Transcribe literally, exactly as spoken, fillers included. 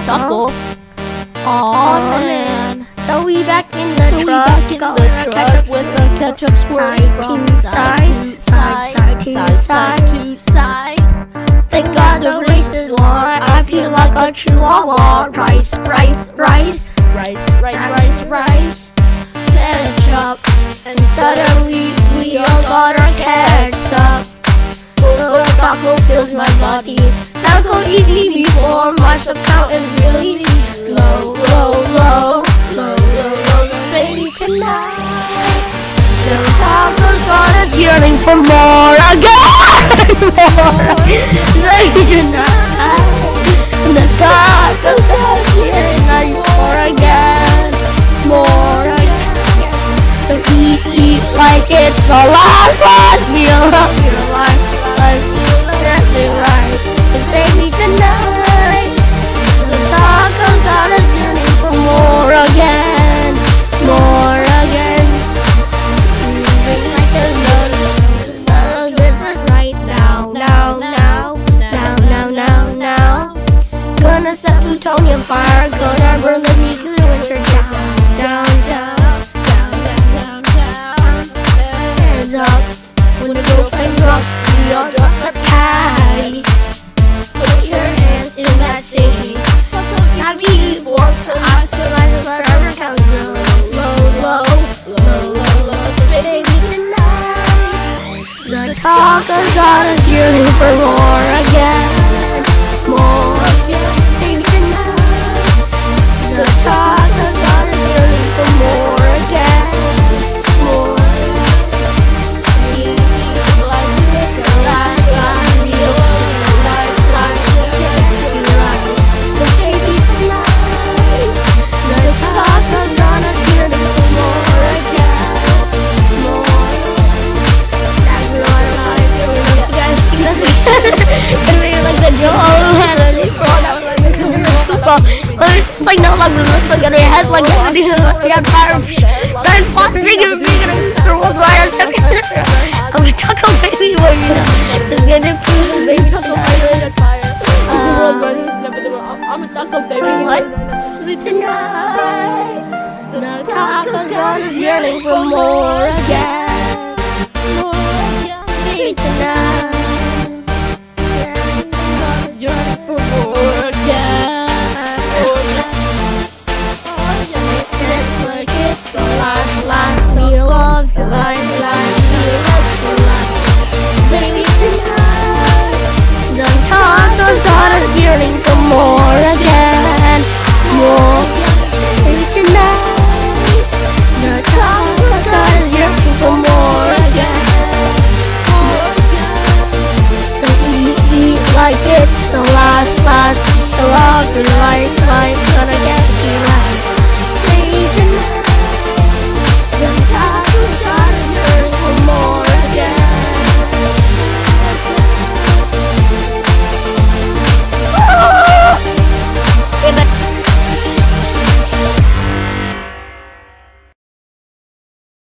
taco. Oh man. So we back in the So we truck, back in got the our truck ketchup with our ketchup squirting from side to side, side, side to side. Thank God the race is won. I feel like a chihuahua. Rice, rice, rice, Rice, rice, rice, rice. ketchup. And suddenly we all got our ketchup. The taco fills my body. Taco eat me before my sub count is really low, low, low, low, low, low. Baby tonight, the tacos got us yearning for more again. More, baby tonight, the tacos got us yearning for again, more again. So eat, eat like it's the last last meal of your life. Let's that's it right. So baby tonight, the tacos got us yearning for more again, more again. Moving like a lotus, none of this is right now, now, now, now, now, now, now. Gonna set plutonium fire, gonna burn the nuclear winter down, down, down. Hands up, when the girlfriend drops, we all drop our patty. Put your hands in that city. Happy before, cause I still like the forever count low, low, low, low, low, low. So baby tonight, the tacos got us yearning for more again, more again. Baby tonight, the tacos got us yearning for more again, more. Like no like this, like your head like this, you have fire, then fire, you're gonna throw a fire. I'm a taco baby, where you just gonna put baby taco baby. I'm a taco baby. What? Tonight, the tacos got us yearning for more again, more again. Baby tonight, Yearning for more again. like it's the last, last meal of your life, life, for life. Baby tonight, the tacos got us yearning for more again, more. Baby tonight, the tacos got us yearning for more again, more again. So eat, eat like it's the last, last meal of your life, life, gonna get you right.